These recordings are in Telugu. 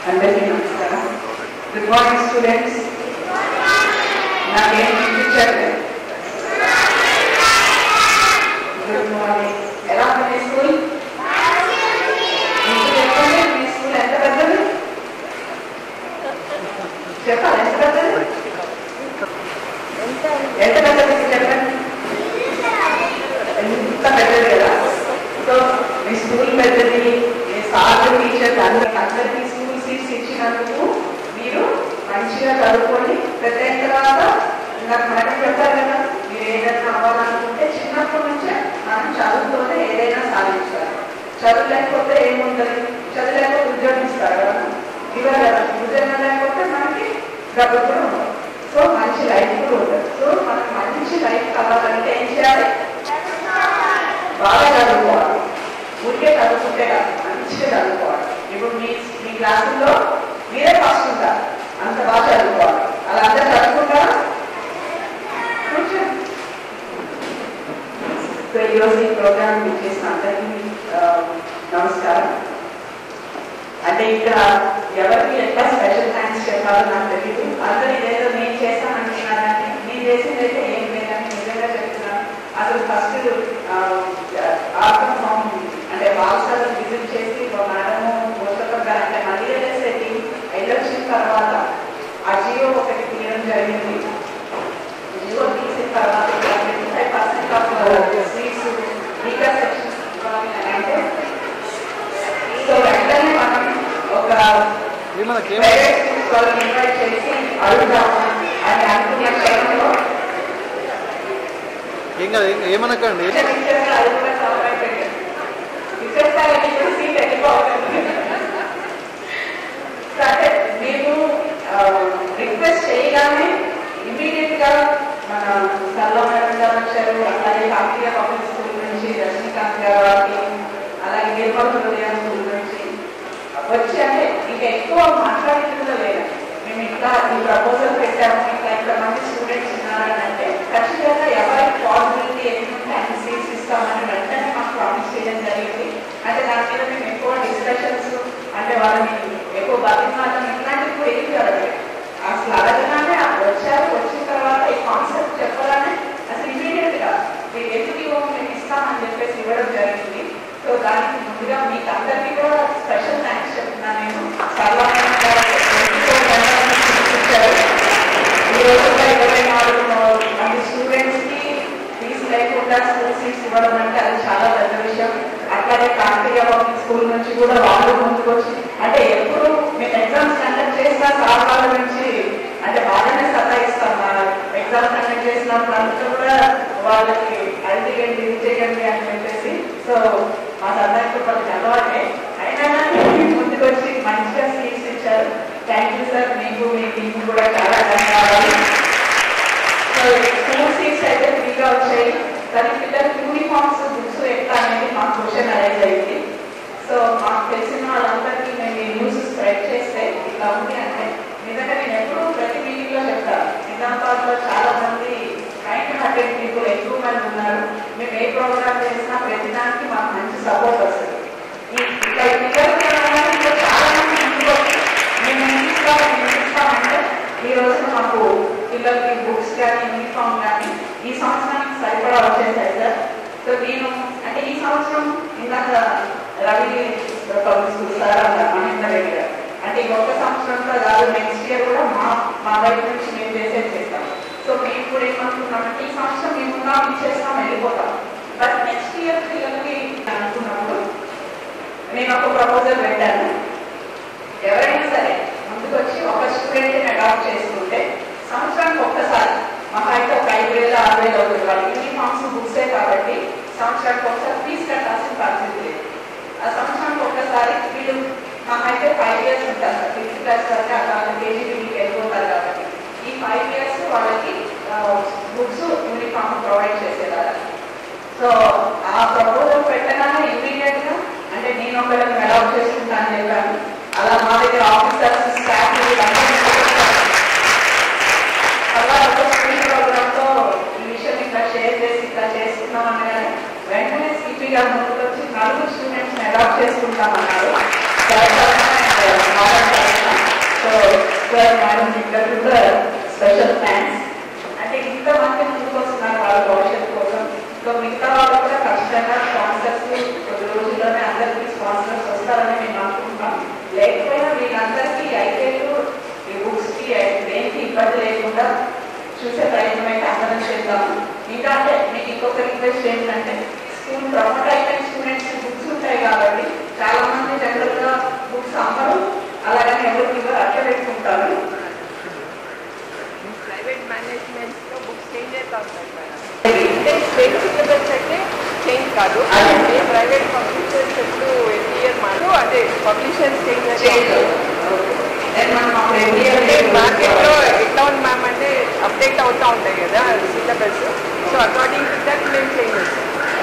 అందరికీ నమస్కారం. Good morning students. నాకేం వినిపించట్లేదు. Good morning. ఎలా ఉంది మీ స్కూల్? మీకు చెప్పండి, మీ స్కూల్ ఎంత పెద్దది చెప్పాలి. ఎంత పెద్దది? ఎంత పెద్దది చెప్పండి. ఎంత పెద్దది కదా. సో మీ స్కూల్ పెద్దది, మీ సార్ టీచర్స్ అందరికీ స్కూల్ సీట్స్ ఇచ్చినందుకు మీరు మంచిగా చదువుకోండి. పెద్ద అయిన తర్వాత నాకు మేడం చెప్పారు కదా, మీరు ఏదైనా అవ్వాలనుకుంటే చిన్నప్పటి నుంచే మనం చదువుతోనే ఏదైనా సాధించాలి. చదువు లేకపోతే ఏముంటుంది? చదువు లేకపోతే ఉద్యోగం ఇస్తారు కదా, ఇవ్వరు కదా. ఉద్యోగం లేకపోతే మనకి డబ్బు కూడా ఉండదు. సో మంచి లైఫ్ కూడా ఉంటుంది. సో మనకు మంచి లైఫ్ కావాలంటే ఏం చేయాలి? బాగా చదువుకోవాలి. ఊరికే చదువుకుంటే కాదు, మంచిగా చదువుకోవాలి. ఇప్పుడు మీ క్లాసుల్లో మీరే ఫస్ట్ ఉంటారు, అంత బాగా చదువుకోవాలి. అలా అందరూ చదువుకుంటారా? సో ఈరోజు ఈ ప్రోగ్రామ్ చేసిన అందరికీ నమస్కారం. అంటే ఇక్కడ ఎవరికి ఎట్లా స్పెషల్ థ్యాంక్స్ చెప్పాలో నాకు తెలియదు. అందరూ ఇదేదో నేను చేస్తానంటున్నారని, నేను చేసింది అయితే ఏం లేదని నిజంగా చెప్తున్నాను. అసలు ఫస్ట్ ఆర్గన్ ఫామ్ అంటే వాల్సార్ విజిట్ చేసి మేడము పుస్తకంగా అంటే మళ్ళీ వెళ్ళేసేది వెళ్ళొచ్చిన తర్వాత ఆ జియో ఒకటి తీయడం జరిగింది. జియో తీసిన తర్వాత 25% ఆఫ్ సీట్స్ రీకన్స్ట్రక్షన్ అంటే సో వెంటనే మనం ఒక ప్రైవేట్ స్కూల్స్ వాళ్ళని ఇన్వైట్ చేసి అడుగుదాము అని అనుకున్న టైంలో ఏమనకండి సీట్ వెళ్ళిపోతుంది. అంటే మేము రిక్వెస్ట్ చేయగానే ఇమీడియట్ గా మన సర్వ మేడం గారు వచ్చారు. అలాగే కాకతీయ పబ్లిక్ స్కూల్ నుంచి రజనీకాంత్ గారు, అలాగే నిర్మల్ హృదయ స్కూల్ నుంచి వచ్చి అంటే ఇంకా ఎక్కువ మాట్లాడుతుందో లేదా మేము ఇట్లా ఈ ప్రపోజల్ పెట్టాము, ఇంకా ఇంతమంది స్టూడెంట్స్ ఉన్నారని అంటే ఖచ్చితంగా ఎవరికి పాసిబిలిటీ ఏముంటే అన్ని సీట్స్ ఇస్తామని వెంటనే మాకు ప్రామిస్ చేయడం జరిగింది. అంటే దాని మీద మేము ఎక్కువ డిస్కషన్స్ అంటే వాళ్ళని ఎక్కువ బతిమాలని ఇట్లాంటివి కూడా ఏం జరగలేదు. అసలు అడగగానే వచ్చారు. వచ్చిన తర్వాత ఈ కాన్సెప్ట్ చెప్పగానే అసలు ఇమీడియట్ గా మీరు ఎందుకు ఇవ్వము మేము ఇస్తామని చెప్పేసి ఇవ్వడం జరిగింది. సో దానికి ముందుగా మీకు అందరికీ కూడా స్పెషల్ థ్యాంక్స్ చెప్తున్నాను. నేను సర్వాణి ఈ రోజుల్లో 24 మంది స్టూడెంట్స్ కి ఫీజు లేకుండా స్కూల్ సీట్స్ ఇవ్వడం అంటే అది చాలా పెద్ద విషయం. అట్లాగే కాకతీయ పబ్లిక్ స్కూల్ నుంచి కూడా వాళ్ళు ముందుకు వచ్చి అంటే ఎప్పుడు మేము ఎగ్జామ్స్ కండక్ట్ చేసినా సార్ వాళ్ళ నుంచి అంటే బాగానే సతాయిస్తాం. ఎగ్జామ్స్ కండక్ట్ చేసినప్పుడు అంతా కూడా వాళ్ళకి అది చేయండి ఇది చేయండి అని చెప్పేసి సో మా సతాయికి కొంచెం అలవాటే. అయినా కానీ ముందుకు వచ్చి మంచిగా సీట్స్ ఇచ్చారు. Thank you sir. మీకు మీ టీం కూడా చాలా ధన్యవాదాలు. సో స్కూల్ సీట్స్ అయితే ఫ్రీగా వచ్చాయి. కానీ పిల్లలకి యూనిఫామ్స్ బుక్స్ ఎట్లా అనేది మాకు క్వశ్చన్ అరేంజ్ అయింది. సో మాకు తెలిసిన వాళ్ళందరికీ మేము ఈ న్యూస్ స్ప్రెడ్ చేస్తే ఇట్లా ఉంది అంటే నిజంగా నేను ఎప్పుడూ ప్రతి మీటింగ్ లో చెప్తాను. నిజామాబాద్లో చాలా మంది కైండ్ హార్టెడ్ పీపుల్ ఎక్కువ మంది ఉన్నారు. మేము ఏ ప్రోగ్రామ్ చేసినా ప్రతి దానికి మాకు మంచి సపోర్ట్ వస్తుంది. ఇట్లా పిల్లలకి చాలా మంది ముందుకు వచ్చి మేము ఇస్తామంటే ఈ రోజు మాకు పిల్లలకి బుక్స్ కానీ యూనిఫామ్ కానీ ఈ సంవత్సరానికి సరిపడా వచ్చేసాయి సార్. సో నేను అంటే ఈ సంవత్సరం ఇందాక రవి పబ్లిక్ స్కూల్ సార్ అన్నారు మహేందర్ రెడ్డి గారు అంటే ఈ ఒక్క సంవత్సరంతో కాదు నెక్స్ట్ ఇయర్ కూడా మా వైపు నుంచి మేము చేస్తాం. సో మేము కూడా ఏమనుకున్నామంటే ఈ సంవత్సరం మేము ఇచ్చేస్తాం వెళ్ళిపోతాం. బట్ నెక్స్ట్ ఇయర్ పిల్లలకి అనుకున్నప్పుడు నేను ఒక ప్రపోజల్ పెట్టాను. ఎవరైనా సరే ముందుకు వచ్చి ఒక స్టూడెంట్ని అడాప్ట్ చేసుకుంటే సంవత్సరానికి ఒక్కసారి మహా అయితే ఒక 5,000 6,000 అవుతుంది. వాళ్ళు యూనిఫామ్స్ బుక్సే కాబట్టి సంవత్సరానికి ఒకసారి ఫీజు కట్టాల్సిన పరిస్థితి లేదు. ఆ సంవత్సరానికి ఒక్కసారి వీళ్ళు మహా అయితే 5 years ఉంటారు సార్. 5th class వరకు అలా కేజీబీకి వెళ్ళిపోతారు కాబట్టి ఈ 5 years వాళ్ళకి బుక్స్ యూనిఫామ్ ప్రొవైడ్ చేసేవారు. సో ఆ ప్రపోజల్ పెట్టగానే ఇమీడియట్ గా అంటే నేను ఒకళ్ళని అడాప్ట్ చేసుకుంటాను చెప్పాను. అలా మా దగ్గర ఆఫీసర్స్ స్టాఫ్ స్కూల్ ప్రోగ్రామ్ తో ఈ విషయం ఇట్లా షేర్ చేసి ఇట్లా చేసుకున్నాం అనగానే వెంటనే సిపి గారు ముందుకు వచ్చి 4 స్టూడెంట్స్ ని అడాప్ట్ చేసుకుంటామన్నారు. పిల్లలు కూడా స్పెషల్ థ్యాంక్స్. అంటే ఇంతమంది ముందుకు వస్తున్నారు వాళ్ళ భవిష్యత్తు కోసం. సో మిగతా వాళ్ళు కూడా ఖచ్చితంగా స్పాన్సర్స్ కొద్ది రోజుల్లోనే అందరికీ స్పాన్సర్స్ వస్తారని మేము అనుకుంటున్నాం. లేకపోయినా వీళ్ళందరికీ ఐకేలు ఈ బుక్స్ కి దేనికి ఇబ్బంది లేకుండా చూసే ప్రయత్నం అయితే అందరం చేద్దాము. ఇంకా అంటే మీకు ఇంకొక రిక్వెస్ట్ ఏంటంటే స్కూల్ ప్రమోట్ అయిపోయిన స్టూడెంట్స్ బుక్స్ ఉంటాయి కాబట్టి చాలా మంది జనరల్ గా బుక్స్ అమ్మరు, అలాగని ఎవరికి ఇవ్వరు, అట్లా పెట్టుకుంటారు. ప్రైవేట్ మేనేజ్మెంట్స్ లో బుక్స్ చేంజ్ అవుతా ఉంటాయి మేడం. అంటే స్టేట్ సిలబస్ అయితే చేంజ్ కాదు, అదే ప్రైవేట్ పబ్లిషర్స్ ఎప్పుడు ఎవ్రీ ఇయర్ మాకు అదే పబ్లిషర్స్ చేంజ్ మార్కెట్ లో ఎట్లా ఉంది మ్యామ్ అంటే అప్డేట్ అవుతూ ఉంటాయి కదా syllabus. So according to that మేము చేంజ్ చేస్తాం.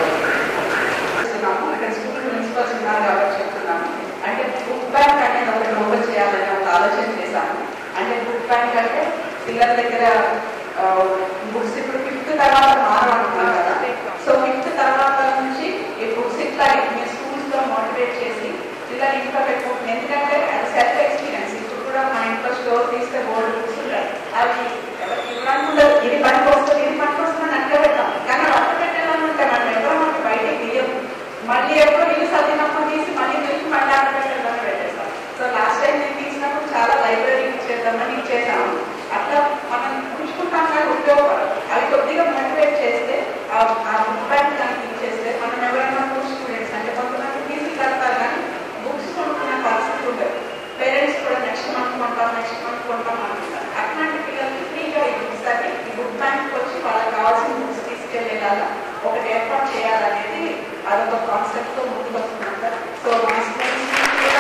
అంటే స్కూల్ ప్రిన్సిపల్స్ ఉన్నారు కాబట్టి చెప్తున్నాము. అంటే బుక్ బ్యాంక్ అనేది ఒకటి ఓపెన్ చేయాలని ఒక ఆలోచన చేశాము. అంటే బుక్ బ్యాంక్ అంటే పిల్లల దగ్గర బుక్స్ ఇప్పుడు 5th తర్వాత మారాలనుకున్నాం కదా. సో 5th తర్వాత నుంచి ఈ బుక్స్ ఇట్లా మీ స్కూల్స్ లో మోటివేట్ చేసి పిల్లలు ఇంట్లో పెట్టుకుంటుంది. ఎందుకంటే అది సెల్ఫ్ ఎక్స్పీరియన్స్. ఇప్పుడు కూడా మా ఇంట్లో స్టోర్ తీస్తే బోర్డు బుక్స్ ఉంటాయి, అవి ఎవరికి ఇవ్వడానికి ఉండదు. ఇది పనికి వస్తుంది, ఇది పనికి వస్తుంది అట్లా పెడతాం. కానీ అట్లా పెట్టాలని ఉంటే మనం ఎవరో మనకి బయటకి తీయము. మళ్ళీ ఎప్పుడో ఇల్లు చదివినప్పుడు తీసి మళ్ళీ తెలిసి మళ్ళీ అక్కడ పెట్టాలని పెట్టేస్తాం. సో లాస్ట్ టైం నేను తీసినప్పుడు చాలా లైబ్రరీ ఇచ్చేద్దామని ఇచ్చేసాము. అట్లా మనం ఉంచుకుంటాం కానీ ఉపయోగపడదు. అవి కొద్దిగా మోటివేట్ చేస్తే ఆ బుక్ బ్యాంక్ దానికి ఇచ్చేస్తే మనం ఎవరైనా స్టూడెంట్స్ అంటే కొంతమంది ఫీజు కడతారు కానీ బుక్స్ కొనుక్కునే పరిస్థితి ఉంటుంది. పేరెంట్స్ కూడా నెక్స్ట్ మంత్ కొంటాం అనుకుంటారు. అట్లాంటి పిల్లలకి ఫ్రీగా ఈ బుక్స్ అని ఈ బుక్ బ్యాంక్ వచ్చి వాళ్ళకి కావాల్సిన బుక్స్ తీసుకెళ్లేలాగా ఒకటి ఏర్పాటు చేయాలనేది అదొక కాన్సెప్ట్ తో ముందుకు వస్తున్నారు. సో మా స్టూడెంట్స్ కూడా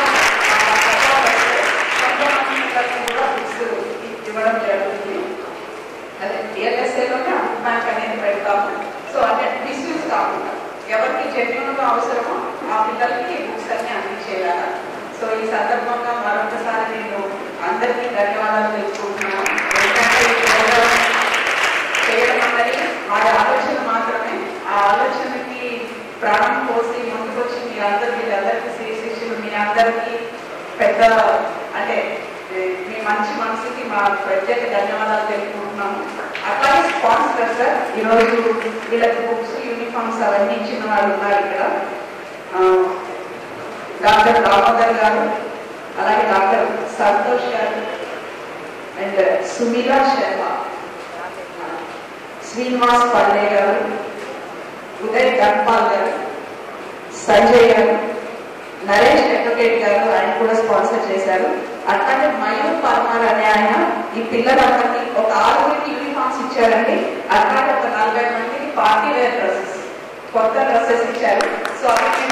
కొంతమంది పిల్లలకి కూడా బుక్స్ ఇవ్వడం జరుగుతుంది. అదే డిఎల్ఎస్ఏలోనే బుక్ బ్యాంక్ అనేది పెడతాము. సో అంటే మిస్యూజ్ కాకుండా ఎవరికి జెన్యూన్ గా అవసరమో ఆ పిల్లలకి బుక్స్ అన్ని అందించేయాలి. సో ఈ సందర్భంగా మరొకసారి నేను అందరికీ ధన్యవాదాలు తెలుసుకుంటున్నాను. ఎందుకంటే ఈ ప్రోగ్రామ్ చేయడం అన్నది వారి ఆలోచన మాత్రమే. ఆ ఆలోచనకి ప్రాణం పోసి ముందుకొచ్చి వీళ్ళందరికీ శ్రీ శిష్యులు మీ అందరికీ పెద్ద అంటే మీ మంచి మనసుకి మా ప్రత్యేక ధన్యవాదాలు తెలుపుకుంటున్నాము. అట్లాగే స్పాన్సర్ సార్ ఈరోజు వీళ్ళకి బుక్స్ యూనిఫామ్స్ అవన్నీ ఇచ్చిన వాళ్ళు ఉన్నారు ఇక్కడ. డాక్టర్ దామోదర్ గారు, అలాగే డాక్టర్ సంతోష్ గారు అండ్ సుమిలా శర్మ, శ్రీనివాస్ పల్లె గారు, ఉదయ్ గన్పాల్ గారు, సంజయ్ గారు, నరేష్ అడ్వకేట్ గారు ఆయన కూడా స్పాన్సర్ చేశారు. అట్లాగే మయూర్ పర్మార్ అనే ఆయన ఈ పిల్లలందరికీ ఒక 6 యూనిఫామ్స్ ఇచ్చారండి. అట్లాగే ఒక 40 మందికి పార్టీ వేర్ డ్రెస్సెస్, కొత్త డ్రెస్సెస్ ఇచ్చారు. సో అవి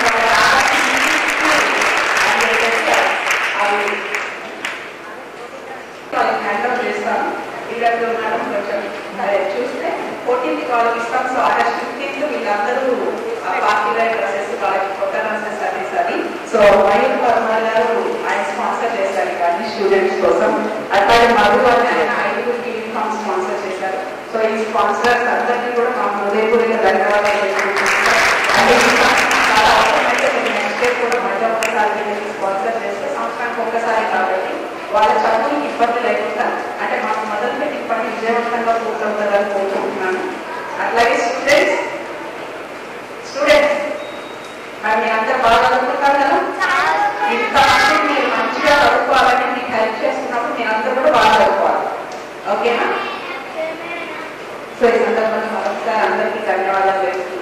వాళ్ళకి హ్యాండ్ అవుట్ చేస్తాను. వీళ్ళకి మేడం కొంచెం చూస్తే 14th వాళ్ళకి ఇస్తాం. సో August 15th వీళ్ళందరూ పార్టీ వేర్ డ్రెస్సెస్ వాళ్ళకి కొత్త డ్రెస్సెస్ అనేసి. సో మయూర్ పర్మార్ గారు ఆయన స్పాన్సర్ చేశారు కానీ స్టూడెంట్స్ కోసం. అట్లాగే మధు అని ఆయన 5 యూనిఫామ్ స్పాన్సర్ చేశారు. సో ఈ స్పాన్సర్స్ అందరికీ కూడా మా హృదయపూర్వక ధన్యవాదాలు తెలుసుకుంటున్నాను. అంటే చాలా అవసరం అయితే నేను నెక్స్ట్ డే కూడా మళ్ళీ ఒక్కసారి స్పాన్సర్ చేస్తే సంవత్సరానికి ఒక్కసారి కాబట్టి వాళ్ళ చదువుకి ఇబ్బంది లేకుండా అంటే మాకు మొదలుపెట్టి ఇప్పటి విజయవంతంగా పూర్తవుతుందని కోరుకుంటున్నాను. అట్లాగే స్టూడెంట్స్ మరి మీ అందరూ బాగా చదువుకుంటారు కదా. ఇంతమంది మీరు మంచిగా చదువుకోవాలని మీకు హెల్ప్ చేస్తున్నప్పుడు మీరు అందరూ కూడా బాగా చదువుకోవాలి. ఓకేనా? సో ఈ సందర్భంగా మరొకసారి అందరికీ ధన్యవాదాలు తెలుసుకుంటున్నాను.